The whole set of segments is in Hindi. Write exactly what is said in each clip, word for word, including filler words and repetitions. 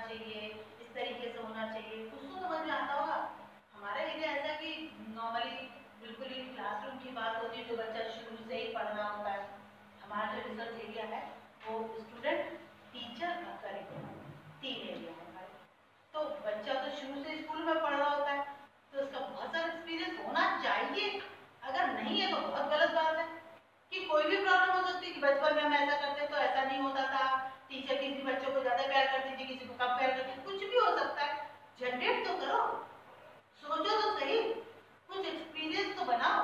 चाहिए, इस तरीके से होना चाहिए, कुछ तो समझ में आता होगा। हमारा एरिया ऐसा कि नॉर्मली बिल्कुल ही क्लासरूम की बात होती है, जो बच्चा शुरू से ही पढ़ना होता है। हमारा जो रिसर्च एरिया है वो स्टूडेंट, टीचर और करिकुलम, तीन एरिया है हमारे। तो बच्चा तो शुरू से स्कूल में पढ़ रहा होता है, तो उसका बहुत सारा एक्सपीरियंस होना चाहिए। अगर नहीं है तो बहुत गलत बात है कि कोई भी प्रॉब्लम हो सकती है कि बचपन में हम ऐसा करते तो ऐसा नहीं होता था, टीचर किसी बच्चों को ज्यादा प्यार करती थी, किसी को कम प्यार करती थी, कुछ भी हो सकता है। जनरेट तो करो, सोचो तो सही, कुछ एक्सपीरियंस तो बनाओ।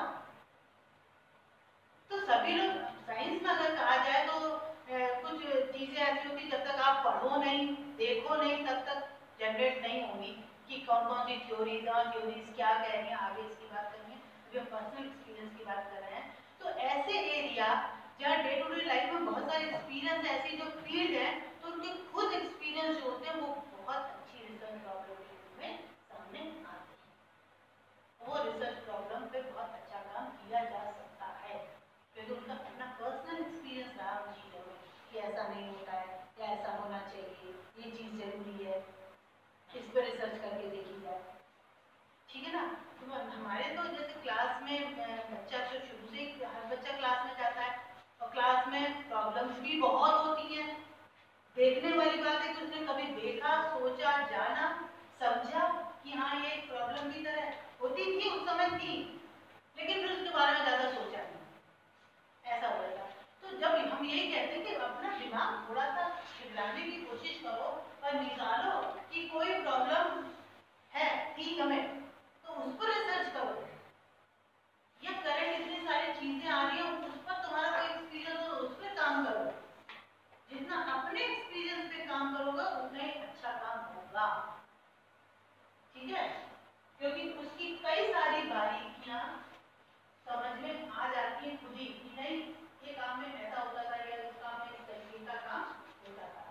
तो सभी लोग साइंस में अगर कहा जाए तो ए, कुछ चीजें ऐसी होती जब तक आप पढ़ो नहीं, देखो नहीं, तब तक जनरेट नहीं होंगी कि कौन कौन सी थ्योरीज और थ्योरीज क्या कह रही हैं। आगे इसकी बात करेंगे, अभी हम पर्सनल एक्सपीरियंस की बात कर रहे हैं। तो ऐसे एरिया जहाँ डे टू डे लाइफ में बहुत सारे एक्सपीरियंस ऐसी जो फील्ड है, तो उनके खुद एक्सपीरियंस जो होते हैं वो बहुत अच्छी रिसर्च प्रॉब्लम के रूप में सामने आते हैं। वो रिसर्च प्रॉब्लम पे बहुत अच्छा काम किया जा सकता है, क्योंकि उनका अपना पर्सनल एक्सपीरियंस रहा उन चीज़ों में कि ऐसा नहीं होता है या ऐसा होना चाहिए, ये चीज़ जरूरी है, इस पर रिसर्च करके देखी जाए। ठीक है ना। तो हमारे तो जैसे क्लास में बच्चा तो शुरू से ही हर बच्चा क्लास में जाता है और क्लास में प्रॉब्लम्स भी बहुत होती हैं। देखने वाली बात है कि उसने कभी देखा, सोचा, जाना, समझा कि हाँ ये एक प्रॉब्लम की तरह होती थी, उस समय थी, लेकिन फिर उसके बारे में ज़्यादा सोचा नहीं, ऐसा हो जाता। तो जब हम यही कहते हैं कि अपना दिमाग थोड़ा सा खिलाने की कोशिश करो और निकालो कि कोई प्रॉब्लम है, ठीक हमें, तो उस पर रिसर्च करो। या करंट इतनी सारी चीजें आ रही हैं, उस पर तुम्हारा कोई एक्सपीरियंस हो, उस पर काम करो। जितना अपने एक्सपीरियंस पे काम करोगे उतना ही अच्छा काम होगा। ठीक है, क्योंकि उसकी कई सारी बारीकियां समझ में आ जाती है खुद ही कि नहीं ये काम में ऐसा होता था या उस काम में इस तरीके का काम होता था।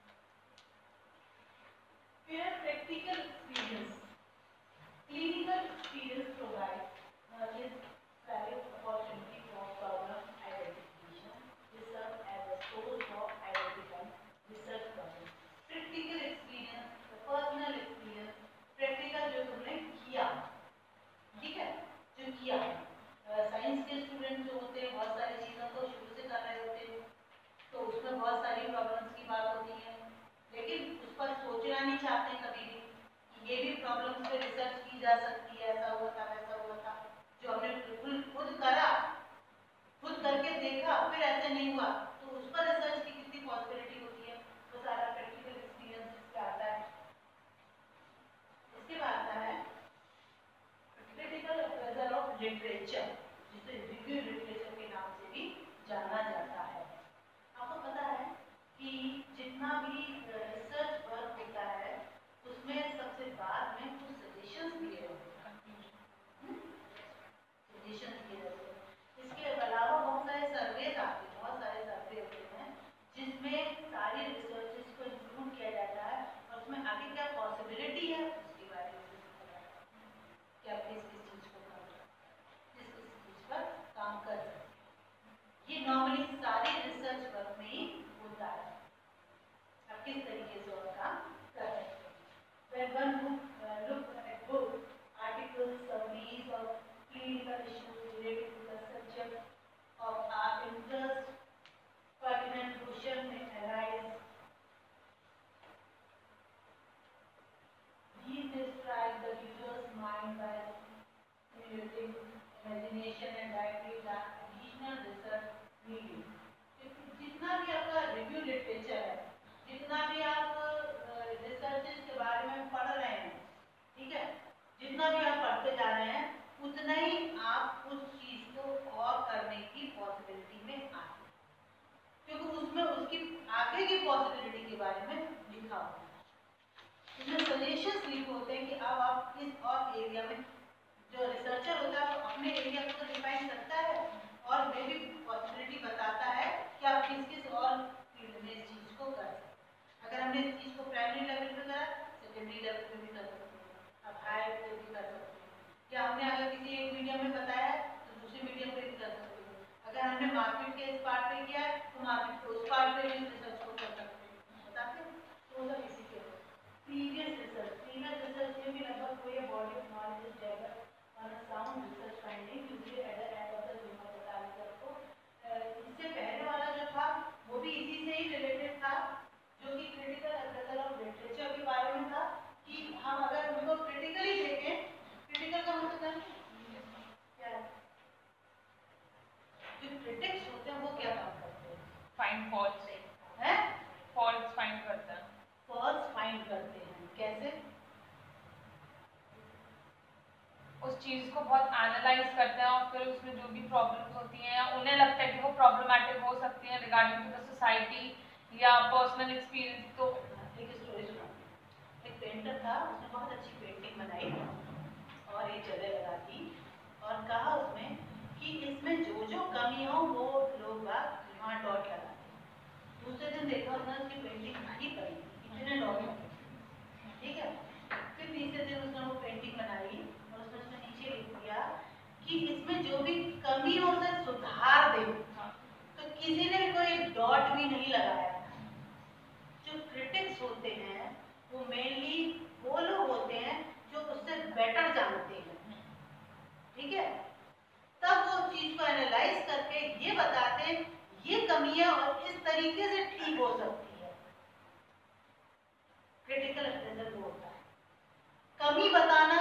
फिर practical experience, clinical experience provide is value opportunity for problem identification, this serve as a source of identifying research problem. Practical experience, personal experience, practical जो तुमने किया, ठीक है, जो किया साइंस के स्टूडेंट जो होते हैं बहुत सारी चीज़ों को शुरू से कर रहे होते हैं, तो उसमें बहुत सारी प्रॉब्लम्स की बात होती है, लेकिन उस पर सोचना नहीं चाहते कभी भी कि ये भी प्रॉब्लम्स पे रिसर्च की जा सकती है, ऐसा हुआ था वैसा हुआ था। जो हमने बिल्कुल खुद करा, खुद करके देखा, फिर ऐसे नहीं हुआ, तो उस पर रिसर्च की कितनी पॉसिबिलिटी होती है, तो सारा प्रैक्टिकल एक्सपीरियंस इससे आता है। इसके बाद आता है क्रिटिकल अप्रेजल ऑफ लिटरेचर, जिसे रिव्यू लिटरेचर के नाम से भी जाना जाता है। आपको पता है कि जितना भी रिसर्च वर्क होता है उसमें सबसे बाद में कुछ सजेशंस दिए होते हैं, सजेशंस दिए जाते हैं। इसके अलावा बहुत सारे सर्वेज आते हैं, बहुत सारे सर्वे होते हैं जिसमें सारी रिसर्चेस को इंक्लूड किया जाता है और उसमें आगे क्या पॉसिबिलिटी है उसके बारे में कि आप किस किस चीज को कर किस किस चीज पर काम कर सकते। ये नॉर्मली सारे रिसर्च वर्क में ही होता है, आप किस तरीके से और काम कर सकते हैं। When one book, uh, look at book, articles, summaries of clinical issues related to the subject of our interest, pertinent question may arise. These describe the reader's mind by stimulating imagination and directly the additional research needed. जितना भी आपका रिव्यू लिटरेचर है, जितना भी आप रिसर्चेस के बारे में पढ़ रहे हैं, ठीक है, जितना भी आप पढ़ते जा रहे हैं उतना ही आप उस चीज को और करने की पॉसिबिलिटी में आते हैं, क्योंकि उसमें उसकी आगे की पॉसिबिलिटी के बारे में लिखा होता है। इसमें सजेशंस लिखे होते हैं कि अब आप इस और एरिया में, जो रिसर्चर होता है वो अपने एरिया को डिफाइन करता है और मे भी पॉसिबिलिटी बताता है कि आप किस किस और फील्ड में इस चीज को कर सकते हैं। अगर हमने इस चीज को प्राइमरी लेवल पे करा, सेकेंडरी लेवल पे भी कर सकते हैं, अब हायर पे भी कर सकते हैं, या हमने अगर किसी एक मीडियम में बताया है तो दूसरे मीडियम पे भी कर सकते हैं। अगर हमने मार्केट के इस पार्ट पे किया है तो मार्केट के उस पार्ट पे भी रिसर्च को कर सकते हैं, बताते हैं। तो वो सब इसी के फाइंड फॉल्स है, फॉल्स फाइंड करता है, फॉल्स फाइंड करते हैं। कैसे? उस चीज को बहुत एनालाइज करते हैं और फिर उसमें जो भी प्रॉब्लम्स होती हैं या उन्हें लगता है कि वो प्रॉब्लमैटिक हो सकती हैं रिगार्डिंग टू द सोसाइटी या पर्सनल एक्सपीरियंस। तो एक स्टोरी सुना। एक पेंटर था, उसने बहुत अच्छी पेंटिंग बनाई और एक जगह लगा दी और कहा उसमें कि इसमें जो जो कमी हो वो लोग वहाँ डॉट लगा दें। दूसरे दिन देखा उसने उसकी पेंटिंग भारी पड़ी, इतने डॉट लगे, ठीक है। फिर तीसरे दिन उसने वो पेंटिंग बनाई और उसने उसमें नीचे लिख दिया कि इसमें जो भी कमी हो उसे सुधार दे। तो किसी ने कोई डॉट भी नहीं लगाया। जो क्रिटिक्स होते हैं वो मेनली वो लोग होते हैं जो उससे बेटर जानते हैं, ठीक है। तब वो चीज को एनालाइज करके ये बताते हैं ये कमियां और इस तरीके से ठीक हो सकती है। क्रिटिकल अप्रेजल वो होता है, कमी बताना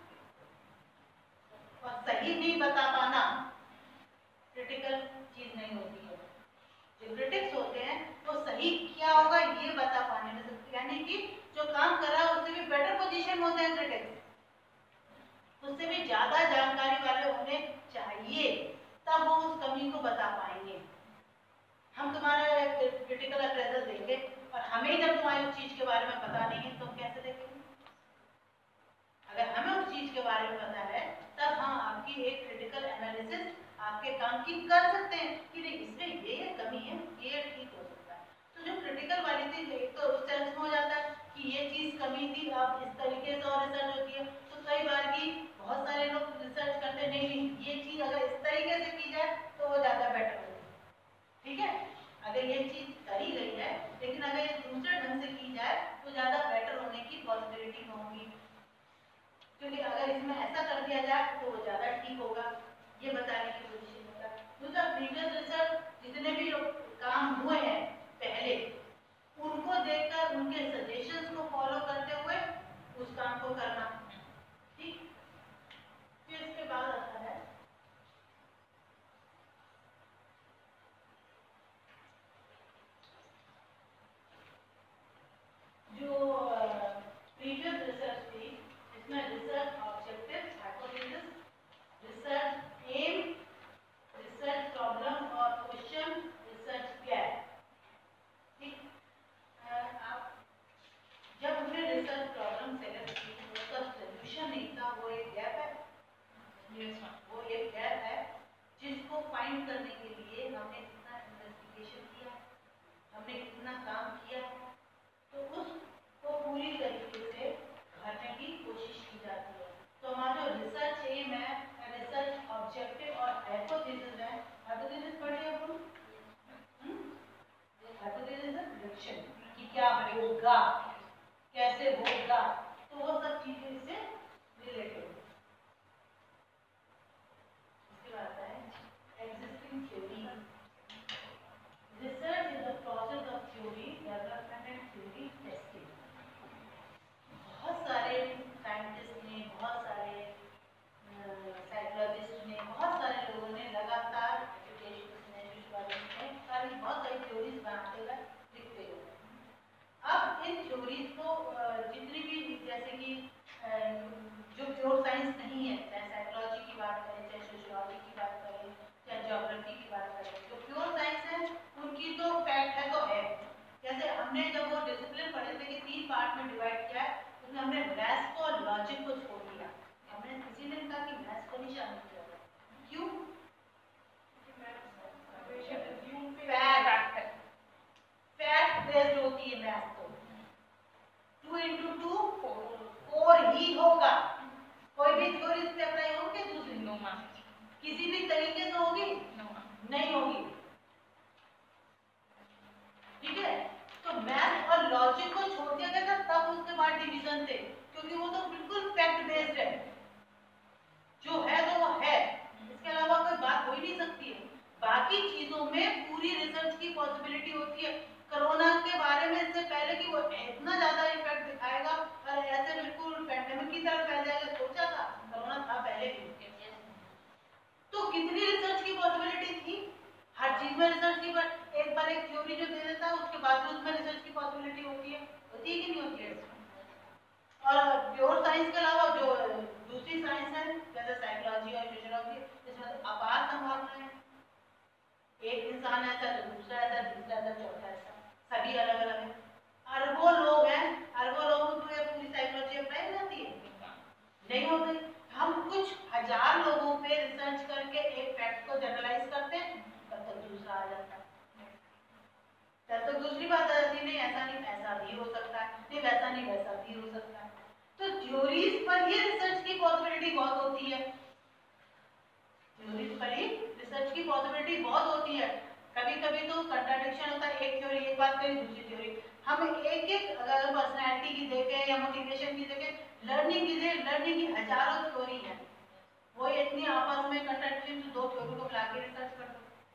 और सही नहीं बता पाना क्रिटिकल चीज नहीं होती है। जो क्रिटिक्स होते हैं वो सही क्या होगा ये बता पाने में सकते, यानी कि जो काम कर रहा है उससे भी बेटर पोजीशन होते हैं क्रिटिक्स, उससे भी ज्यादा जानकारी वाले होने चाहिए, तब वो उस कमी को बता पाएंगे। हम तुम्हारा क्रिटिकल अप्रेजल देंगे और हमें जब तुम्हारी उस चीज के बारे में पता नहीं है तो हम कैसे देखेंगे? अगर हमें उस चीज के बारे में पता है तब हम आपकी एक क्रिटिकल एनालिसिस आपके काम की कर सकते हैं कि नहीं इसमें ये कमी है, ये ठीक हो सकता है। तो जो क्रिटिकल वाली थी एक तो उस सेंस में हो जाता है कि ये चीज कमी थी, अब इस तरीके से और रिसर्च होती है। तो कई बार की बहुत सारे लोग रिसर्च करते नहीं नहीं ये चीज अगर इस तरीके से की जाए तो वो ज्यादा बेटर होगी, ठीक है। अगर ये चीज करी गई है लेकिन अगर ये दूसरे ढंग से की जाए तो ज्यादा बेटर होने की पॉसिबिलिटी होगी, क्योंकि अगर इसमें ऐसा कर दिया जाए तो वो ज्यादा ठीक होगा, ये बताने की कोशिश होता है। दूसरा प्रीवियस रिसर्च जितने भी काम हुए हैं पहले उनको देखकर उनके सजेशंस को फॉलो करते हुए उस काम को करना, ठीक। फिर इसके बाद आता है जो प्रीवियस रिसर्च थी, इसमें research objective, hypothesis, research aim, research problem और क्वेश्चन, रिसर्च गैप, ठीक। आप जब हमने रिसर्च प्रॉब्लम सेलेक्ट की उसका सोल्यूशन नहीं था, वो एक गैप है, वो एक गैप है जिसको फाइंड करने के लिए हमने कितना इन्वेस्टिगेशन किया, हमने कितना काम किया, तो उसको पूरी तरीके से भरने की कोशिश की जाती है। तो हमारा जो रिसर्च एम है, रिसर्च ऑब्जेक्टिव और हाइपोथेसिस है, हाइपोथेसिस पढ़िए अपन, हाइपोथेसिस है प्रेडिक्शन कि क्या होगा, कैसे होगा, तो वो सब चीजें इससे रिलेटेड है। इसके बाद है existing theory. Research is the process of theory development and theory testing. बहुत सारे साइंटिस्ट ने, बहुत सारे साइकोलॉजिस्ट ने, बहुत सारे लोगों ने लगातार एजुकेशन ने, सारी बहुत सारी थ्योरीज बनाते हुए लिखते हुए, अब इन थ्योरीज को जितनी भी जैसे कि जो प्योर साइंस नहीं है, चाहे साइकोलॉजी की बात करें, चाहे सोशियोलॉजी की बात करें, चाहे ज्योग्राफी की बात करें, जो प्योर साइंस है उनकी तो फैक्ट है तो है। जैसे हमने जब वो डिसिप्लिन पढ़े थे कि तीन पार्ट में डिवाइड किया है, उसमें हमने मैथ्स को और लॉजिक को छोड़ दिया। हमने किसी ने कहा कि मैथ्स को नहीं शामिल किया, क्यों? फैक्ट फैक्ट बेस्ड होती है मैथ्स, तो टू इंटू टू फोर ही होगा। कोई भी थ्योरी इस पे अप्लाई होगी, दूसरी नो मैम, किसी भी तरीके से होगी नो नहीं होगी, ठीक है। तो मैथ और लॉजिक को छोड़ दिया गया था, तब उसके बाद डिवीजन थे, क्योंकि वो तो बिल्कुल फैक्ट बेस्ड है, जो है तो वो है, इसके अलावा कोई बात हो ही नहीं सकती है। बाकी चीजों में पूरी रिसर्च की पॉसिबिलिटी होती है। कोरोना के बारे में इससे पहले कि वो इतना ज्यादा इफेक्ट दिखाएगा और ऐसे बिल्कुल पैंडेमिक की तरह फैल जाएगा, सोचा था? कोरोना था पहले भी, तो कितनी रिसर्च की पॉसिबिलिटी थी, हर चीज में रिसर्च की। बट एक बार एक थ्योरी तब उसमें रिसर्च की पॉसिबिलिटी होती है, होती है कि नहीं होती है? और प्योर साइंस के अलावा जो दूसरी साइंस है जैसे साइकोलॉजी और फिजियोलॉजी, इसमें तो अपार संभावनाएं हैं। एक इंसान ऐसा तो दूसरा ऐसा, तीसरा ऐसा, चौथा ऐसा, सभी अलग अलग है। अरबों लोग हैं, अरबों लोगों को ये पूरी साइकोलॉजी अप्लाई हो जाती है? नहीं होती। हम कुछ हजार लोगों पे रिसर्च करके एक फैक्ट को जनरलाइज करते हैं, तब तक दूसरा आ जाता है, तब तक दूसरी बात आ जाती है, नहीं ऐसा नहीं ऐसा भी हो सकता है, नहीं वैसा नहीं वैसा भी हो सकता है। तो थ्योरीज पर ही रिसर्च की पॉसिबिलिटी बहुत होती है, थ्योरीज पर ही रिसर्च की पॉसिबिलिटी बहुत होती है। कभी कभी तो कंट्राडिक्शन होता है, एक थ्योरी एक बात करी, दूसरी थ्योरी हम एक एक अगर पर्सनैलिटी की देखें या मोटिवेशन की देखें, लर्निंग की देखें, लर्निंग की हजारों थ्योरी है, वो इतनी आपस में कंट्राडिक्शन, तो दो थ्योरी को मिला के रिसर्च कर दो।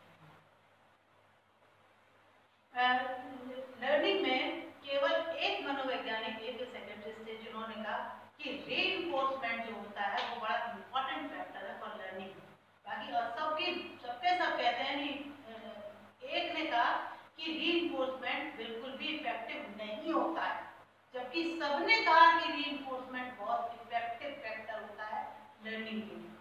लर्निंग में केवल एक मनोवैज्ञानिक, एक साइकियाट्रिस्ट थे जिन्होंने कहा कि रीइंफोर्समेंट जो होता है वो बड़ा इंपॉर्टेंट फैक्टर है फॉर लर्निंग। बाकी और सबकी सबके सब कहते हैं नहीं, एक ने कहा कि रीइंफोर्समेंट बिल्कुल भी इफेक्टिव नहीं होता है, जबकि सबने कहा कि रीइंफोर्समेंट बहुत इफेक्टिव फैक्टर होता है लर्निंग के लिए।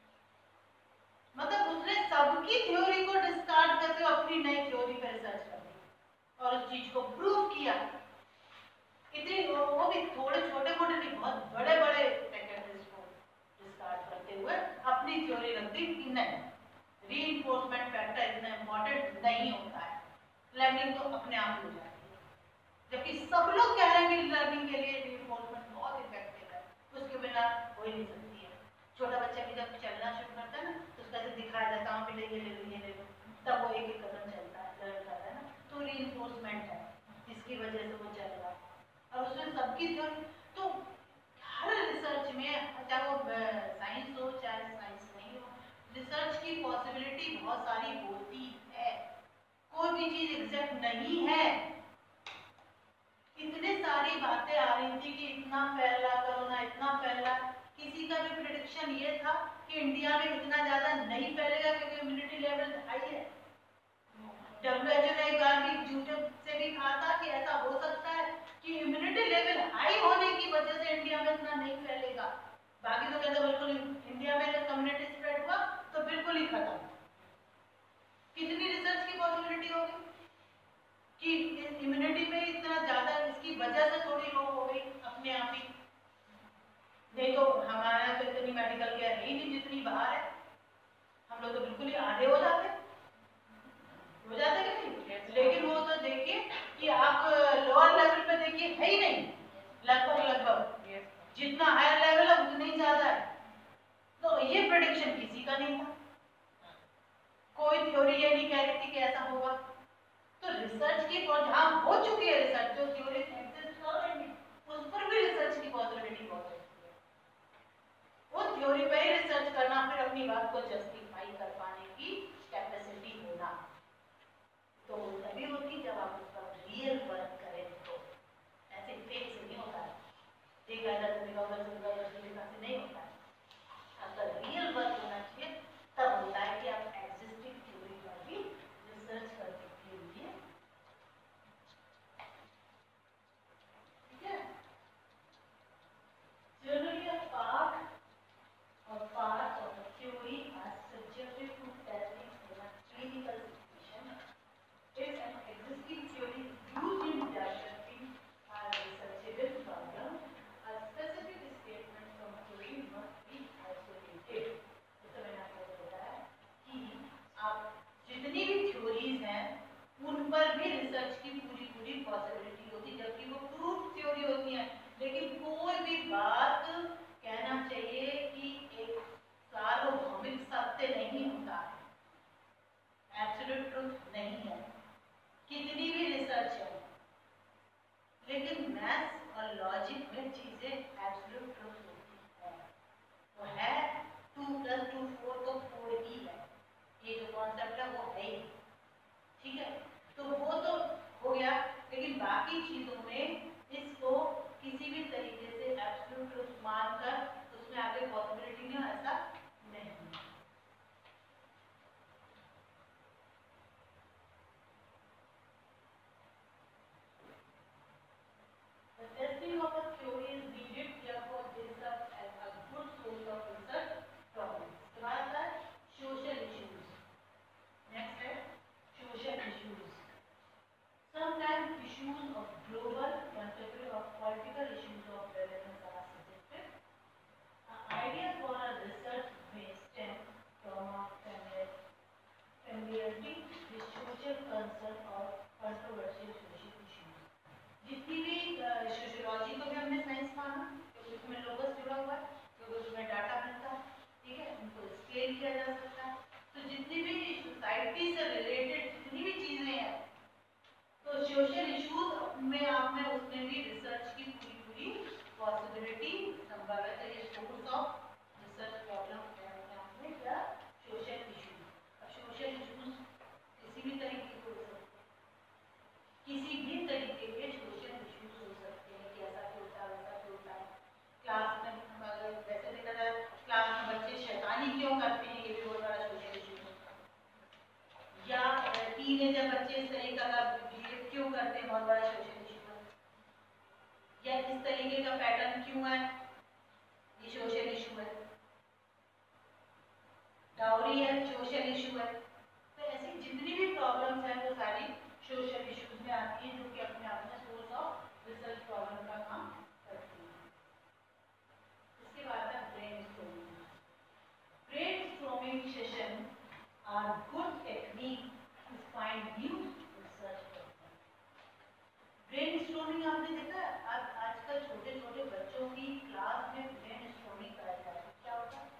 मतलब उसने सबकी थ्योरी को डिस्कार्ड करके अपनी नई थ्योरी पर रिसर्च कर दी और उस चीज को प्रूव किया। इतनी वो भी थोड़े छोटे मोटे नहीं, बहुत बड़े बड़े साइकियाट्रिस्ट को डिस्कार्ड करते हुए अपनी थ्योरी रख दी कि नहीं, रीइंफोर्समेंट फैक्टर इतना इंपॉर्टेंट नहीं होता है, लर्निंग तो अपने आप हो जाती है। जबकि सब लोग कह रहे हैं कि लर्निंग के लिए रीइंफोर्समेंट बहुत इफेक्टिव है, उसके बिना हो ही नहीं सकती है। छोटा बच्चा भी जब चलना शुरू करता है ना, तो उसका ऐसे दिखाया जाता है, ले ले ले ले लो, तब वो एक एक कदम चलता है, लर्न कर रहा है ना, तो रीइंफोर्समेंट है, इसकी वजह से वो चल रहा है। और उसमें सबकी थ्योरी, तो हर रिसर्च में चाहे वो साइंस हो चाहे साइंस नहीं हो, रिसर्च की पॉसिबिलिटी बहुत सारी होती है, कोई भी चीज एग्जैक्ट नहीं है। इतने सारी बातें आ रही थी कि इतना फैला कोरोना, इतना फैला, किसी का भी प्रेडिक्शन ये था कि इंडिया में इतना ज्यादा नहीं फैलेगा क्योंकि इम्यूनिटी लेवल हाई है। डब्ल्यू एच ओ ने एक बार भी यूट्यूब से भी कहा था कि ऐसा हो सकता है कि इम्यूनिटी लेवल हाई होने की वजह से इंडिया में इतना नहीं फैलेगा। बाकी तो कहते बिल्कुल इंडिया में जब कम्युनिटी स्प्रेड हुआ तो बिल्कुल ही खत्म। कितनी रिसर्च की पॉसिबिलिटी होगी कि इम्यूनिटी में इतना ज्यादा, इसकी वजह से थोड़ी लो हो गई अपने आप ही, नहीं तो हमारा तो इतनी मेडिकल केयर है ही नहीं जितनी बाहर है, हम लोग तो बिल्कुल ही आधे हो जाते हो जाते कि नहीं। लेकिन वो तो देखिए कि आप लोअर लेवल पे देखिए है ही नहीं, लगभग लगभग जितना हायर लेवल है उतना ही ज्यादा है। तो ये प्रेडिक्शन किसी का नहीं था, कोई थ्योरी ये नहीं कह रही थी कि ऐसा होगा। तो रिसर्च की जहां हो चुकी है रिसर्च, जो थ्योरी एग्जिस्ट कर रही है उस पर भी रिसर्च की पॉसिबिलिटी बहुत है, उस थ्योरी पर ही रिसर्च करना, फिर अपनी बात को जस्टिफाई कर पाने की कैपेसिटी होना, तो तभी होती जब आप उस पर रियल वर्क करें। तो ऐसे फेक से नहीं होता है, एक अगर से नहीं होता है, अगर रियल वर्क होना चाहिए तब होता है कि आप एग्जिस्टिंग थ्योरी पर भी रिसर्च करने के लिए, ठीक है। Generally, a part or part of a theory are subjected to testing in a clinical situation. If an existing theory is used in developing a researchable problem, a specific statement from theory must be isolated. तो मैंने आपको बताया कि आप जितनी भी थ्योरीज हैं उन पर भी रिसर्च की पूरी पूरी पॉसिबिलिटी होती, जबकि वो प्रूफ थ्योरी होती है। लेकिन कोई भी बात कहना चाहिए कि एक सार्वभौमिक सत्य नहीं होता है, एब्सोल्यूट ट्रुथ नहीं है, कितनी भी रिसर्च है। लेकिन मैथ्स और लॉजिक में चीजें एब्सोल्यूट ट्रुथ होती है, वो है टू प्लस टू फोर तो फोर ही है, ये जो कॉन्सेप्ट है वो है ही, ठीक है। तो वो तो हो गया, लेकिन बाकी चीजों में इसको किसी भी तरीके से एब्सोल्यूट ट्रुथ मानकर उसमें आगे पॉसिबिलिटी नहीं, ऐसा नहीं। उसमें भी रिसर्च की पूरी पूरी पॉसिबिलिटी संभव है। तो ये सोर्स ऑफ रिसर्च प्रॉब्लम है क्या, सोशल इशू। अब सोशल इशूज किसी भी तरीके के हो सकते हैं, किसी भी तरीके के सोशल इशूज हो सकते हैं कि ऐसा क्यों होता है, वैसा क्यों होता है। क्लास में अगर वैसे देखा जाए क्लास में बच्चे शैतानी क्यों करते हैं, ये भी बहुत बड़ा सोशल इशू है। या टीनेजर बच्चे इस तरीके का बिहेव क्यों करते हैं, बहुत बड़ा सोशल इशू है। या इस तरीके का पैटर्न क्यों है, ये सोशल इशू है। डाउरी है, सोशल इशू है। तो ऐसी जितनी भी प्रॉब्लम्स हैं वो सारी सोशल इश्यूज में आती हैं, जो कि अपने आप में सोर्स ऑफ रिसर्च प्रॉब्लम का काम करती हैं। इसके बाद है brainstorming. Brainstorming session are good technique to find new research problem. Brainstorming आपने देखा आज आजकल छोटे छोटे बच्चों की क्लास में ब्रेनस्टॉर्मिंग कराया जाता है। क्या होता है,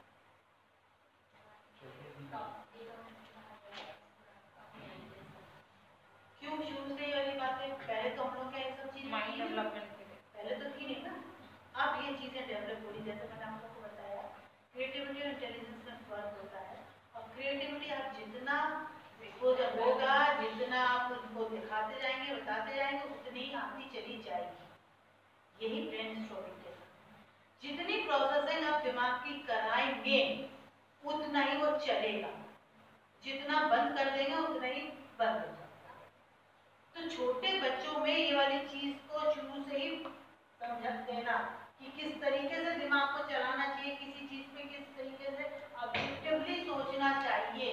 क्यों शुरू से ये वाली बातें, पहले तो हम लोग क्या ये सब चीजें माइंड डेवलपमेंट के लिए पहले तो थी नहीं ना, अब ये चीजें डेवलप हो रही। जैसे मैंने आप लोगों को बताया क्रिएटिविटी और इंटेलिजेंस में फर्क होता है, और क्रिएटिविटी आप जितना वो जब होगा, जितना आप उनको दिखाते जाएंगे, बताते जाएंगे, उतनी ही आती चली जाएगी। यही ब्रेनस्टॉर्मिंग के साथ जितनी प्रोसेसिंग आप दिमाग की कराएंगे उतना ही वो चलेगा, जितना बंद कर देंगे उतना ही बंद हो जाएगा। तो छोटे बच्चों में ये वाली चीज को शुरू से ही समझ देना कि किस तरीके से दिमाग को चलाना चाहिए, किसी चीज पे किस तरीके से ऑब्जेक्टिवली सोचना चाहिए।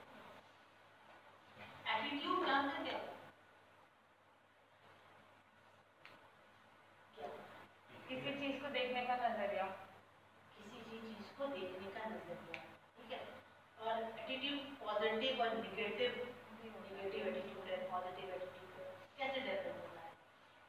एटीट्यूड जानते हैं क्या, किसी चीज को देखने का नजरिया, किसी चीज को देखने का नजरिया, ठीक है। और एटीट्यूड पॉजिटिव और नेगेटिव, नेगेटिव एटीट्यूड है, पॉजिटिव एटीट्यूड है, कैसे डेवलप होता है।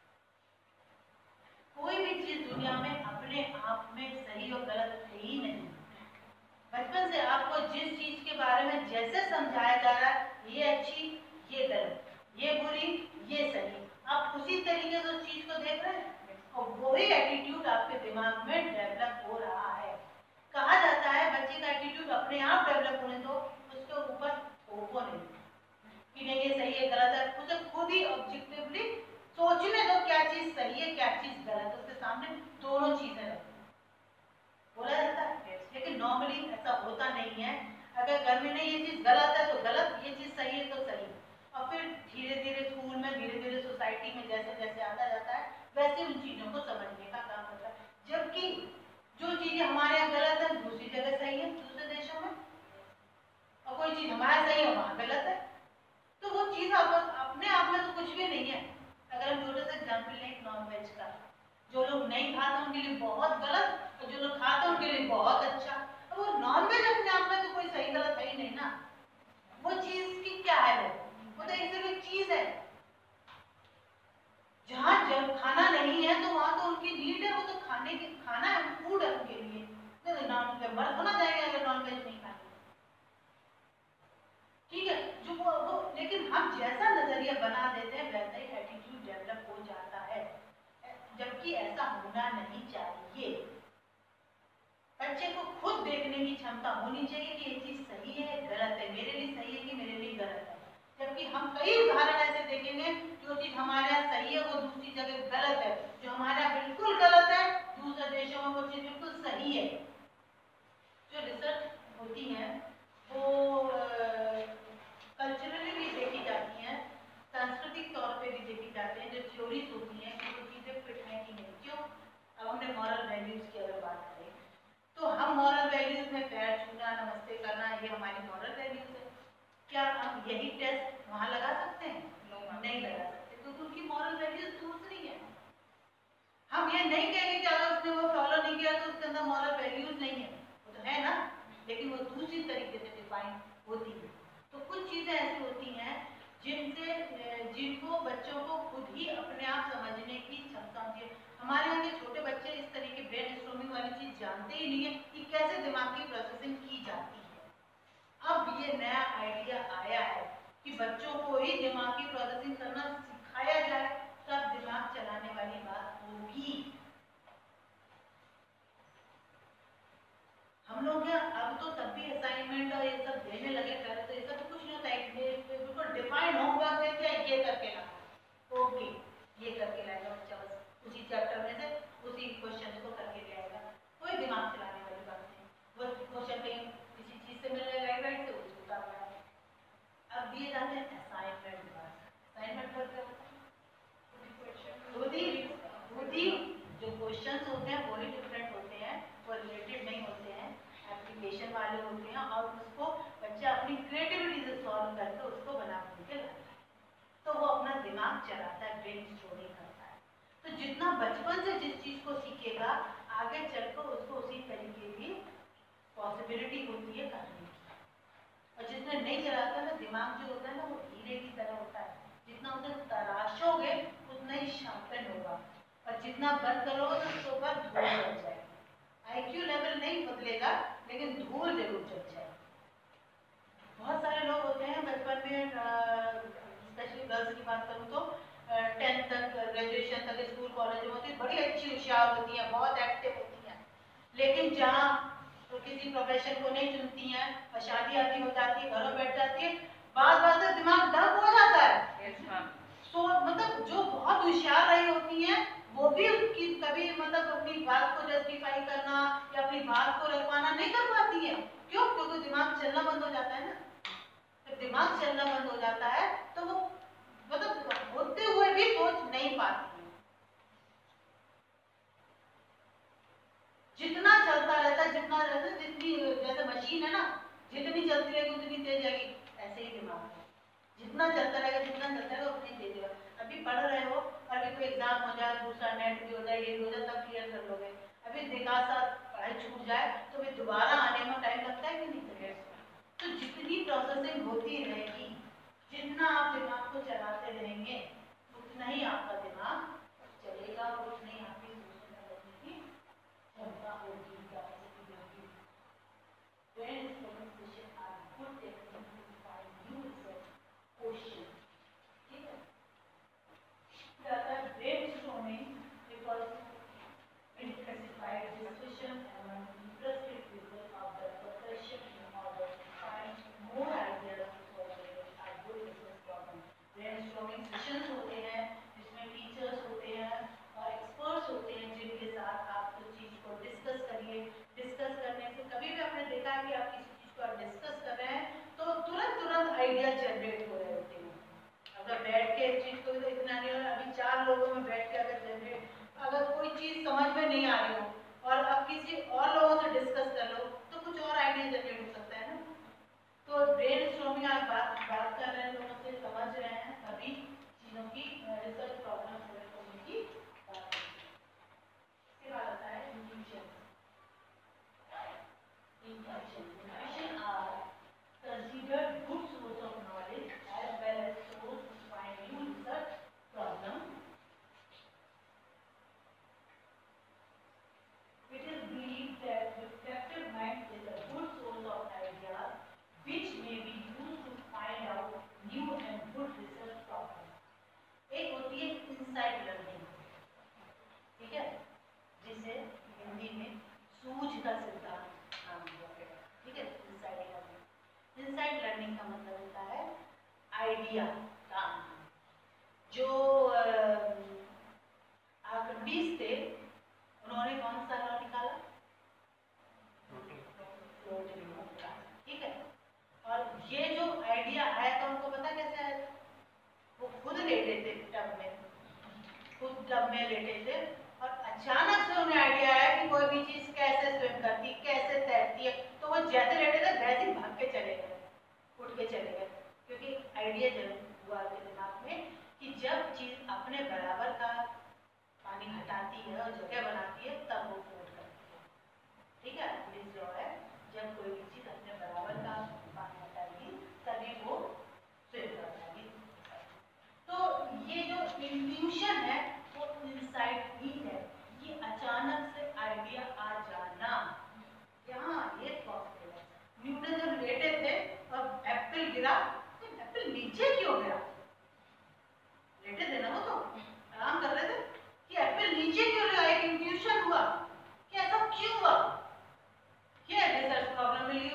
कोई भी चीज दुनिया में अपने आप में सही और गलत है ही नहीं। बचपन से आपको जिस चीज के बारे में जैसे समझाया जा रहा है, ये अच्छी, ये गलत, ये बुरी, ये सही, आप उसी तरीके से उस चीज को देख रहे हैं, और वही एटीट्यूड आपके दिमाग में डेवलप हो रहा है। कहा जाता है बच्चे का एटीट्यूड अपने आप डेवलप होने दो, उसके ऊपर थोपो नहीं कि नहीं ये सही है गलत है, उसे खुद ही ऑब्जेक्टिवली सोचने दो क्या चीज सही है क्या चीज गलत है, उसके सामने दोनों चीजें रखो। बोला जाता है, लेकिन नॉर्मली ऐसा होता नहीं है। अगर घर में नहीं ये चीज गलत है तो गलत, ये चीज सही है तो सही, और फिर धीरे धीरे स्कूल में, धीरे धीरे सोसाइटी में जैसे जैसे आता जाता है वैसे उन चीजों को समझने का काम होता है। जबकि जो चीजें हमारे यहाँ गलत है दूसरी जगह सही है, दूसरे देशों में, और कोई चीज हमारे सही है वहां गलत है, तो वो चीज अपने आप में तो कुछ भी नहीं है। अगर हम छोटे से एग्जाम्पल लें नॉन वेज का, जो लोग नहीं खाते उनके लिए बहुत गलत, और जो लोग खाते उनके लिए बहुत अच्छा। तो वो नॉन वेज अपने आप में तो कोई सही गलत है ही नहीं ना, वो चीज की क्या है, वो वो तो एक सिर्फ एक चीज है। जहाँ जब खाना नहीं है तो वहां तो उनकी नीड है, वो तो खाने के खाना है, फूड है उनके लिए। तो नॉन वेज मर होना जाएगा अगर नॉन वेज नहीं खाएंगे, ठीक है। जो वो, वो लेकिन हम जैसा नजरिया बना देते हैं वैसा ही एटीट्यूड डेवलप हो जाता है, जबकि ऐसा होना नहीं चाहिए। बच्चे को खुद देखने की क्षमता होनी चाहिए कि ये चीज सही है गलत है, मेरे लिए सही है कि मेरे लिए गलत है। जबकि हम कई उदाहरण ऐसे देखेंगे जो चीज हमारे यहाँ सही है वो दूसरी जगह गलत है, जो हमारे यहाँ बिल्कुल गलत है दूसरे देशों में वो चीज बिल्कुल सही है। जो रिसर्च होती है वो कल्चरली भी देखी जाती है, सांस्कृतिक तौर पे भी देखी जाती है। जो थ्योरीज होती हैं कि वो चीजें फिट है कि नहीं। क्यों, अब हमने मॉरल वैल्यूज की अगर बात करें तो हम मॉरल वैल्यूज में पैर छूना, नमस्ते करना, ये हमारी मॉरल वैल्यूज है। क्या हम यही टेस्ट वहां लगा सकते हैं? नहीं लगा सकते, क्योंकि उनकी मॉरल वैल्यूज दूसरी है। हम ये नहीं कहेंगे कि अगर उसने वो फॉलो नहीं किया तो उसके अंदर मॉरल वैल्यूज नहीं है, वो तो है ना, लेकिन वो दूसरी तरीके से डिफाइन होती है। तो कुछ चीजें ऐसी होती हैं जिनसे जिनको बच्चों को खुद ही अपने आप समझने की क्षमता होती है। हमारे यहाँ के छोटे बच्चे इस तरह की ब्रेनस्टॉर्मिंग वाली चीज जानते ही नहीं है कि कैसे दिमाग की प्रोसेसिंग की जाती है। अब ये नया आइडिया आया है कि बच्चों को ही दिमाग की प्रोसेसिंग करना सिखाया जाए, तब दिमाग चलाने वाली बात करके लाएगा बच्चा, बस उसी चैप्टर में से उसी क्वेश्चन को करके ले आएगा, कोई दिमाग चलाने वाली बात नहीं। वो क्वेश्चन कहीं किसी चीज से मिल रहा है राइट से उसको उतार रहा है। अब दिए जाते हैं असाइनमेंट पर, असाइनमेंट पर क्या होता है, जो क्वेश्चंस होते हैं वही डिफरेंट होते हैं, वो रिलेटेड नहीं होते हैं, एप्लीकेशन वाले होते हैं और उसको बच्चा अपनी क्रिएटिविटी से सॉल्व करके उसको बना के लाता है, तो वो अपना दिमाग चलाता है, ब्रेनस्टॉर्मिंग करता है। तो जितना बचपन से जिस चीज को सीखेगा आगे चलकर उसको उसी तरीके की पॉसिबिलिटी होती है करने की। और जिसने नहीं चलाता ना दिमाग जो होता है ना वो हीरे की तरह होता है, जितना उसे तराशोगे उतना ही शार्पन होगा, और जितना बंद करोगे तो उसके ऊपर धूल जम जाएगी। आईक्यू लेवल नहीं बदलेगा लेकिन धूल जरूर जम जाएगी। बहुत सारे लोग होते हैं बचपन में, स्पेशली गर्ल्स की बात करूँ तो टेंथ तक ग्रेजुएशन तक स्कूल कॉलेज में होती है, बड़ी अच्छी होशियार होती हैं, बहुत एक्टिव होती हैं, लेकिन जहाँ तो किसी प्रोफेशन को नहीं चुनती हैं और शादी आदि हो जाती है, घरों बैठ जाती है, बात बात से दिमाग डब हो जाता है। तो मतलब जो बहुत होशियार रही होती हैं वो भी उनकी कभी मतलब अपनी बात को जस्टिफाई करना या अपनी बात को रखवाना नहीं कर पाती है। क्यों? क्योंकि दिमाग चलना बंद हो जाता है ना। जब दिमाग चलना बंद हो जाता है तो वो मतलब होते हुए भी सोच नहीं पाती है। जितना चलता रहता है, जितना रहता है, जितनी जैसे मशीन है ना, जितनी चलती रहेगी उतनी तेज जाएगी, ऐसे ही दिमाग है, जितना चलता रहेगा जितना चलता रहेगा उतनी तेज होगा। अभी पढ़ रहे हो, अभी कोई एग्जाम हो जाए, दूसरा नेट भी हो जाए, ये हो जाए, तब क्लियर कर लोगे। अभी देखा साथ पढ़ाई छूट जाए तो फिर दोबारा आने में टाइम लगता है कि नहीं लगेगा। तो जितनी प्रोसेसिंग होती रहेगी, जितना आप दिमाग को चलाते रहेंगे उतना ही आपका दिमाग चलेगा, उतना ही आपकी सोचने लगने की क्षमता होगी, कैपेसिटी होगी। क्वेश्चन ठीक है, जाता है brainstorming because it specifies discussion among interested people of the profession in order to find more ideas for a good business problem. Brainstorming sessions होते हैं जिसमें टीचर्स होते हैं और एक्सपर्ट्स होते हैं जिनके साथ आप उस चीज को डिस्कस करिए। डिस्कस करने से कभी भी आपने देखा कि आप किसी चीज को डिस्कस कर रहे हैं तो तुरंत तुरंत आइडिया जनरेट हो रहे होते हैं। अगर बैठ के इस चीज को तो इतना नहीं हो रहा, अभी चार लोगों में बैठ के अगर जनरेट, अगर कोई चीज समझ में नहीं आ रही हो और अब किसी और लोगों से डिस्कस कर लो तो कुछ और आइडिया जनरेट हो सकता है ना। तो ब्रेनस्टॉर्मिंग आप बात बात कर रहे हैं, लोगों से समझ रहे हैं, सभी चीजों की रिसर्च प्रॉब्लम करने की बात। इसके बाद आता है intuition. Intuition intuition are considered good source of knowledge as well as source to find new research problem. It is believed that reflective mind is a good source of ideas which may be used to find out new and good research problem. एक होती है insight learning, ठीक है, जिसे हिंदी में सूझ का सिद्धांत नाम दिया गया है, ठीक है, insight learning। इनसाइट लर्निंग का मतलब होता है आइडिया का आना। जो आर्किमिडीज थे उन्होंने कौन सा लॉ निकाला? फ्लोटिंग लॉ का, ठीक है। और ये जो आइडिया आया था उनको पता कैसे आया था? वो खुद लेटे थे टब में, खुद टब में लेटे थे और अचानक से उन्हें आइडिया आया कि कोई भी चीज कैसे स्विम करती, कैसे तैरती है, तो वो जैसे लेटे थे वैसे ही भाग के चले गए, उठ के चले गए, क्योंकि आइडिया जरूर हुआ उनके दिमाग में कि जब चीज अपने बराबर का पानी हटाती है और जगह बनाती है तब वो फ्लोट करती है, ठीक है। प्लीज लॉ है, जब कोई भी चीज अपने बराबर का पानी हटाएगी तभी वो स्विम कर पाएगी। तो ये जो इंट्यूशन है वो इनसाइट ही है, ये अचानक से आइडिया आ जाना। यहाँ ये पॉसिबल है। न्यूटन जब लेटे थे और एप्पल गिरा तो एप्पल नीचे क्यों गिरा? लेटे थे ना, वो तो आराम कर रहे थे कि एप्पल नीचे क्यों गिरा? एक इंट्यूशन हुआ कि ऐसा क्यों हुआ। ये रिसर्च प्रॉब्लम में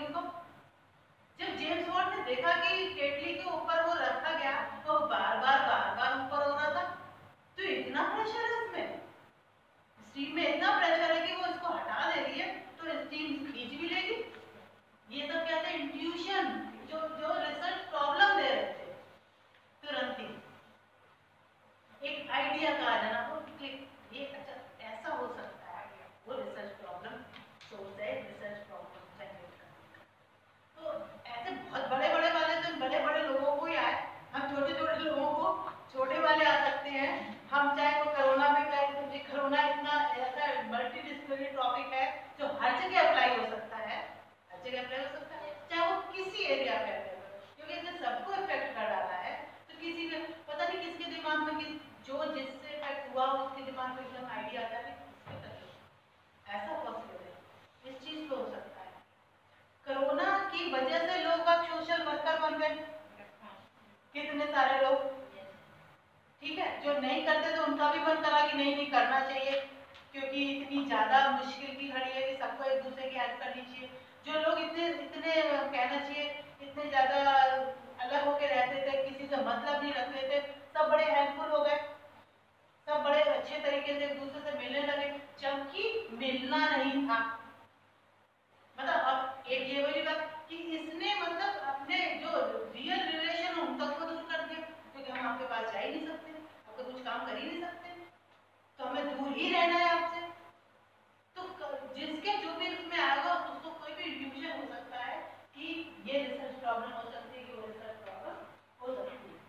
आइडिया कहा जाना, वो क्लिक ये अच्छा ऐसा हो सकता है, वो रिसर्च प्रॉब्लम सोर्स है, रिसर्च प्रॉब्लम जनरेट करने का। तो ऐसे बहुत बड़े बड़े वाले तो बड़े बड़े लोगों को ही आए, हम छोटे छोटे लोगों को छोटे वाले आ सकते हैं। हम चाहे वो कोरोना में कहें, क्योंकि कोरोना इतना ऐसा मल्टी डिसिप्लिनरी टॉपिक है जो हर जगह अप्लाई हो सकता है, हर जगह अप्लाई हो सकता है, चाहे वो किसी एरिया में अप्लाई हो, क्योंकि इसने सबको इफेक्ट कर डाला है। तो किसी के पता नहीं किसके दिमाग में किस जो जिससे इफेक्ट हुआ उसके दिमाग में एकदम आइडिया आता है, ऐसा पॉसिबल है, इस चीज पे हो सकता है। कोरोना की वजह से लोग अब सोशल वर्कर बन गए, कितने सारे लोग, ठीक है, जो नहीं करते तो उनका भी मन करा कि नहीं नहीं करना चाहिए, क्योंकि इतनी ज्यादा मुश्किल की घड़ी है कि सबको एक दूसरे की हेल्प करनी चाहिए। जो लोग इतने इतने कहना चाहिए इतने ज्यादा अलग होके रहते थे, किसी से मतलब नहीं रखते थे, सब बड़े हेल्पफुल हो गए, सब बड़े अच्छे तरीके से एक दूसरे से मिलने लगे, जबकि मिलना नहीं था। मतलब अब एक ये वाली बात कि इसने मतलब अपने जो रियल रिलेशन उन तक को दूर कर दिया, क्योंकि हम आपके पास जा ही नहीं सकते, आपको कुछ काम कर ही नहीं सकते, तो हमें दूर ही रहना है आपसे। तो जिसके जो भी इसमें आएगा उसको कोई भी इंट्यूशन हो सकता है कि ये रिसर्च प्रॉब्लम हो सकती है, कि वो रिसर्च प्रॉब्लम हो सकती है।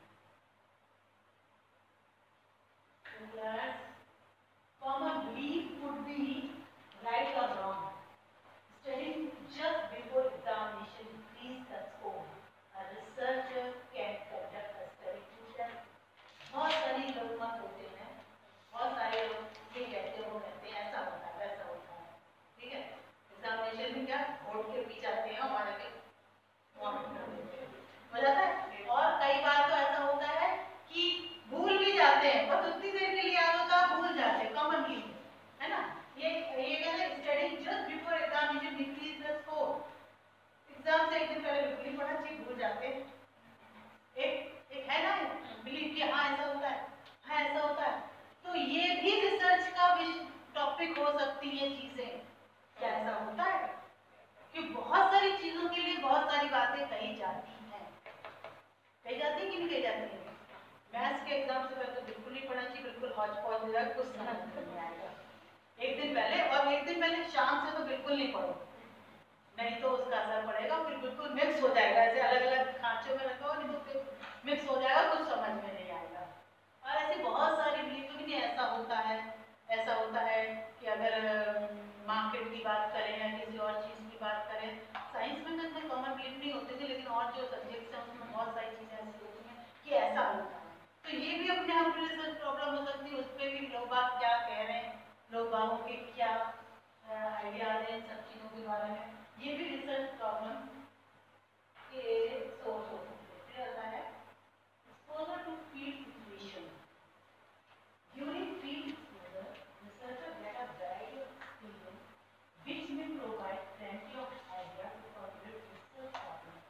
Common belief would be right or wrong. Studying just before examination increase the score. A researcher can conduct a study to test. बहुत सारे लोग मत होते हैं, बहुत सारे लोग ये कहते हैं वो कहते हैं ऐसा होता है वैसा होता है, ठीक है। एग्जामिनेशन में क्या वोट के पीछे आते हैं और आके हो जाता है। और कई बार तो ऐसा होता है कि भूल भी जाते हैं, बस उतनी देर के लिए याद होता है, भूल जाते हैं, कॉमनली है ना। ये ये कहते हैं study just before examination increase the score. Exam से एक दिन पहले बिल्कुल ही पढ़ा चाहिए, भूल जाते हैं। एक एक है ना बिलीव कि हाँ ऐसा होता है, हाँ ऐसा होता है, तो ये भी रिसर्च का टॉपिक हो सकती है चीजें, क्या ऐसा होता है कि बहुत सारी चीजों के लिए बहुत सारी बातें कही जाती हैं, कही जाती है कि नहीं कही जाती है। मैथ्स के एग्जाम से पहले तो बिल्कुल नहीं पढ़ना चाहिए, बिल्कुल हौच पौच हो जाए, कुछ समझ नहीं आएगा एक दिन पहले, और एक दिन पहले शाम से तो बिल्कुल नहीं पढ़ो, नहीं तो उसका असर पड़ेगा, फिर बिल्कुल मिक्स हो जाएगा, ऐसे अलग अलग खांचों में रखो नहीं तो फिर मिक्स हो जाएगा, कुछ समझ में नहीं आएगा। और ऐसी बहुत सारी बिलीफ भी नहीं, ऐसा होता है ऐसा होता है कि अगर मार्केट की बात करें या किसी और चीज़ की बात करें, साइंस में तो इतने कॉमन बिलीफ नहीं होते थे, लेकिन और जो सब्जेक्ट्स हैं उसमें बहुत सारी चीज़ें ऐसी होती हैं कि ऐसा होता है। तो ये भी अपने आप में रिसर्च प्रॉब्लम हो सकती है, उस पर भी लोग बात क्या कह रहे हैं, लोग बागों के क्या आइडियाज हैं इन सब चीज़ों के बारे में, ये भी रिसर्च प्रॉब्लम के सोर्स हो सकते हैं। Exposure to field situation. During field exposure, researchers get a variety of experience which may provide plenty of ideas to formulate research problems.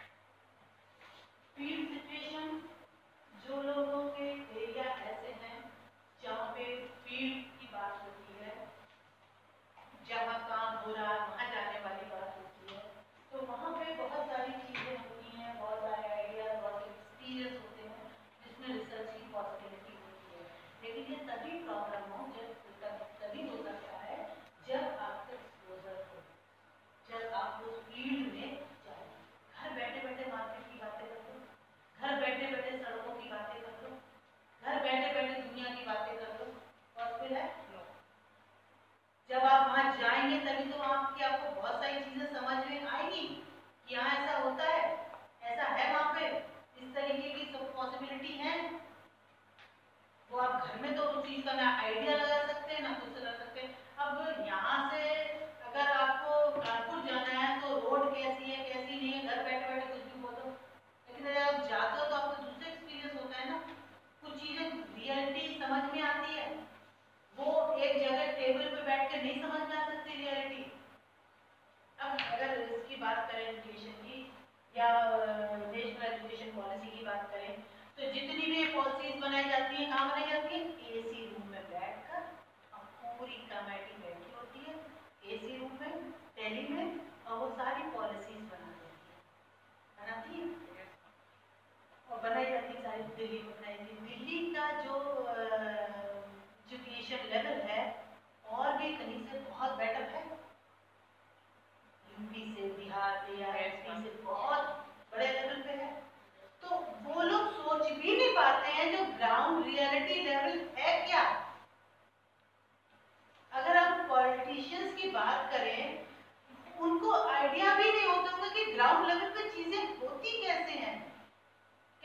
Field situation, जो लोगों के एरिया ऐसे हैं जहाँ पे फील्ड की बात होती है, जहाँ काम हो रहा है वहाँ जाने वाली बात होती है, तो वहाँ पे बहुत सारी चीज़ें होती हैं, बहुत सारे आइडियाज, बहुत एक्सपीरियंस होते हैं जिसमें रिसर्च की पॉसिबिलिटी होती है। लेकिन ये तभी प्रॉब्लम हो जब तभी हो सकता है जब आपका एक्सपोजर हो, जब आप उस फील्ड में जाए। घर बैठे बैठे मार्केट की बातें कर लो, घर बैठे बैठे सड़कों की बातें कर लो, घर बैठे बैठे दुनिया की बातें कर लो, पॉसिबल है? जब आप वहाँ जाएंगे तभी तो आपकी आपको बहुत सारी चीजें समझ में आएगी कि हाँ ऐसा होता है, ऐसा है वहाँ पे, इस तरीके की सब पॉसिबिलिटी है। वो आप घर में तो उस चीज का ना आइडिया लगा सकते हैं ना कुछ लगा सकते हैं। अब यहाँ से अगर आपको कानपुर जाना है तो रोड कैसी है कैसी नहीं है, घर बैठे बैठे कुछ भी बोलो, लेकिन अगर आप जाते हो तो आपको दूसरा एक्सपीरियंस होता है ना, कुछ चीजें रियलिटी समझ में आती है, वो एक जगह टेबल पे बैठ के नहीं समझ में आ सकती रियलिटी। अब अगर इसकी बात करें एजुकेशन की या नेशनल एजुकेशन पॉलिसी की बात करें, तो जितनी भी पॉलिसीज बनाई जाती हैं कहाँ बनाई जाती है? एसी रूम में बैठकर, पूरी कमेटी बैठी होती है एसी रूम में, दिल्ली में, और वो सारी पॉलिसीज बना देती है, बनाती है और बनाई जाती है सारी दिल्ली में बनाई जाती है। दिल्ली का जो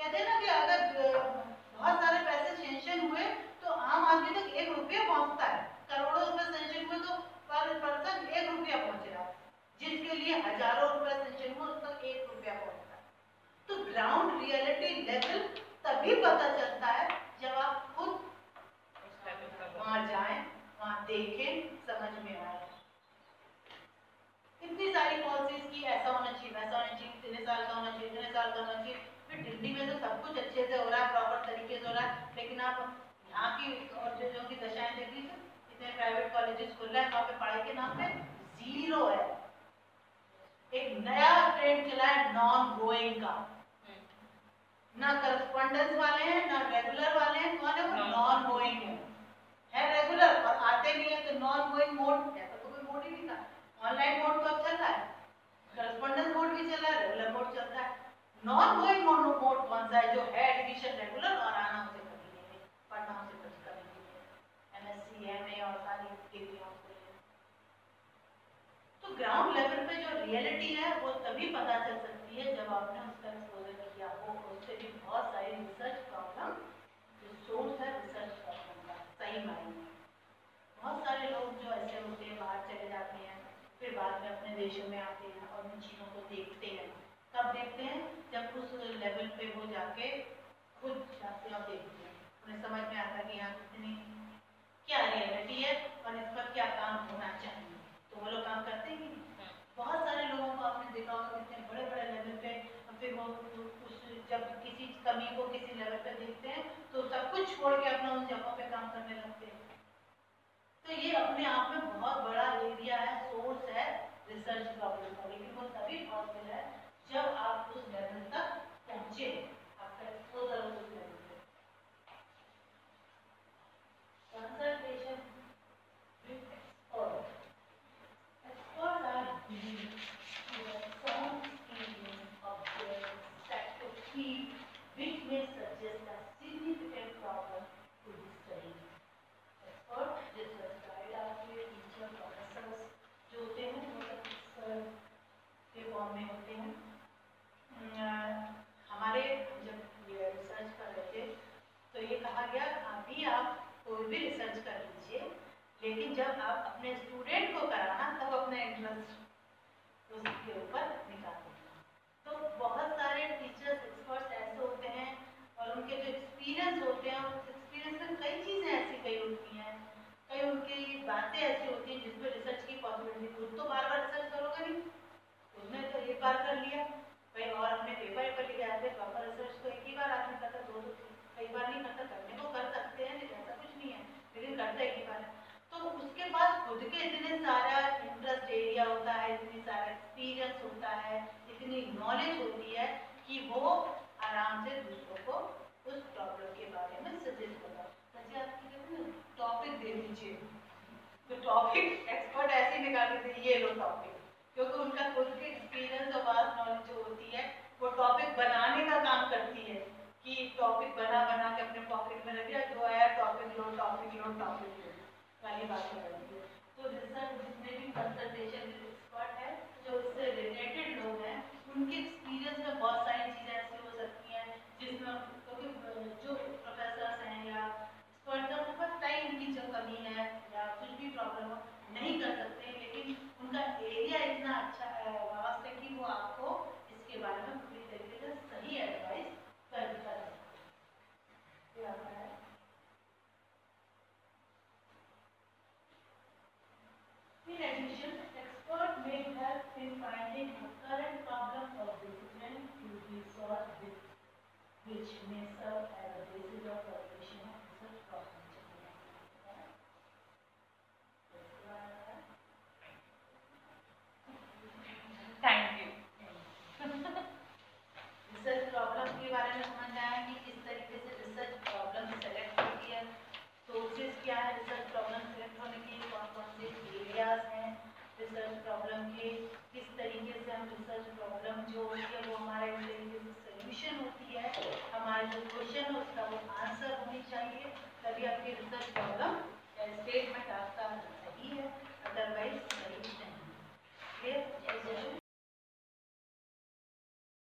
कहते हैं ना कि अगर बहुत सारे पैसे सेंक्शन हुए तो आम आदमी तक एक रुपया पहुंचता है, करोड़ों रुपए सेंक्शन हुए तो पर पर्सन एक रुपया पहुंच रहा है, जिसके लिए हजारों रुपए सेंक्शन हुए उस तक एक रुपया पहुंचता है। तो ग्राउंड रियलिटी लेवल तभी पता चलता है जब आप खुद वहां जाएं, वहां देखें, समझ में आए। इतनी सारी पॉलिसीज की ऐसा होना चाहिए, वैसा होना चाहिए, इतने साल का होना चाहिए, इतने साल का होना चाहिए। फिर दिल्ली में तो सब कुछ अच्छे से हो रहा है, प्रॉपर तरीके से हो रहा है, लेकिन आप यहाँ की और जो की दशाएं देख लीजिए, इतने प्राइवेट कॉलेजेस खुल रहे हैं, वहाँ पे पढ़ाई के नाम पे जीरो है। एक नया ट्रेंड चला है नॉन गोइंग का, ना करस्पॉन्डेंस वाले हैं ना रेगुलर वाले हैं, कौन है वो? नॉन गोइंग है। है रेगुलर और आते नहीं है तो नॉन गोइंग मोड, ऐसा तो कोई मोड ही नहीं था। ऑनलाइन मोड तो अब चल रहा है, करस्पॉन्डेंस मोड भी चल रहा है, रेगुलर मोड चल रहा है। नॉन गोइंग मोड मोड कौन सा है? जो है एडमिशन रेगुलर और आना उसे कभी नहीं, पढ़ना उसे कभी कभी नहीं, एमएससी एमए और सारी डिग्रियां उसे। तो ग्राउंड लेवल पे जो रियलिटी है वो तभी पता चल सकती है जब आपने उसका एक्सपोजर किया हो। उससे भी बहुत सारी रिसर्च प्रॉब्लम, जो सोर्स है रिसर्च प्रॉब्लम का, सही मायने में बहुत सारे लोग जो ऐसे होते हैं बाहर चले जाते हैं, फिर बाद में अपने देशों में आते हैं और उन चीज़ों को देखते हैं। कब देखते हैं? जब उस लेवल पे वो जाके खुद जाते हैं और देखते हैं, उन्हें समझ में आता है कि यहाँ कितनी क्या रियलिटी है और इस पर क्या काम होना चाहिए, तो वो लोग काम करते ही नहीं। बहुत सारे लोगों को आपने देखा होगा कितने बड़े बड़े लेवल पे, फिर वो उस जब किसी कमी को किसी लेवल पे देखते हैं तो सब कुछ छोड़ के अपना उन जगहों पे काम करने लगते हैं। तो ये अपने आप में बहुत बड़ा एरिया है, सोर्स है रिसर्च प्रॉब्लम का, लेकिन वो तभी पॉसिबल है जब आप उस लेवल तक पहुंचे, आपका एक्सपोजर उस लेवल पे। Consultation with expert, expert are giving some experience of their faculty which may suggest a significant problem to be studied. Expert research guide आपके टीचर प्रोफेसर्स जो होते हैं वो सब सर के फॉर्म में होते हैं। हमारे जब ये रिसर्च कर रहे थे तो ये कहा गया अभी आप कोई भी रिसर्च कर लीजिए, लेकिन जब आप अपने स्टूडेंट को कराना तब अपना इंटरेस्ट उसके ऊपर निकालते हैं। तो बहुत सारे टीचर्स एक्सपर्ट्स ऐसे होते हैं और उनके जो एक्सपीरियंस होते हैं उस एक्सपीरियंस में कई चीज़ें ऐसी कई होती हैं, कई उनकी बातें ऐसी होती हैं जिसमें रिसर्च की पॉसिबिलिटी, खुद तो बार बार रिसर्च करोगे नहीं, उसने तो एक बार कर लिया भाई और अपने पेपर पर लिखे आते, प्रॉपर रिसर्च तो एक ही बार आदमी करता, दो दो कई बार नहीं करता, करने को कर सकते हैं ऐसा कुछ नहीं है, लेकिन करता एक ही बार है। तो उसके पास खुद के इतने सारा इंटरेस्ट एरिया होता है, इतनी सारा एक्सपीरियंस होता है, इतनी नॉलेज होती है कि वो आराम से दूसरों को उस प्रॉब्लम के बारे में सजेस्ट करता है। सच्ची आपकी कहते हैं टॉपिक दे दीजिए, तो टॉपिक एक्सपर्ट ऐसे ही निकाल देते ये लो टॉपिक, क्योंकि उनका खुद के एक्सपीरियंस और वास्ट नॉलेज जो होती है वो टॉपिक बनाने का काम करती है कि टॉपिक बना बना के अपने पॉकेट में रख दिया, जो आया टॉपिक लो टॉपिक लो टॉपिक लो वाली बात हो रही है। तो रिसर्च जितने भी कंसल्टेशन एक्सपर्ट है जो इससे रिलेटेड लोग हैं उनके एक्सपीरियंस में बहुत सारी चीज़ें ऐसी हो सकती हैं जिसमें क्योंकि जो प्रोफेसर्स हैं या एक्सपर्ट हैं उनके पास टाइम की जो कमी है या कुछ भी प्रॉब्लम हो नहीं कर सकते, लेकिन उनका एरिया इतना अच्छा वास्ट है कि वो आपको इसके बारे में पूरी तरीके से सही एडवाइस कर कर सकते हैं। In addition, expert may help in finding a current problem or discipline to be solved with, which may serve as a basis of solution of research problem. Thank you. Research problem के बारे में समझ आया कि किस तरीके से रिसर्च प्रॉब्लम सेलेक्ट होती है, सोर्सेज क्या है रिसर्च प्रॉब्लम सेलेक्ट होने के, कौन कौन से एरियाज हैं रिसर्च प्रॉब्लम के, किस तरीके से हम रिसर्च प्रॉब्लम जो होती है वो हमारे इस तरीके से सोल्यूशन होती है, हमारा जो क्वेश्चन है उसका वो आंसर होनी चाहिए, तभी आपकी रिसर्च प्रॉब्लम या स्टेटमेंट आपका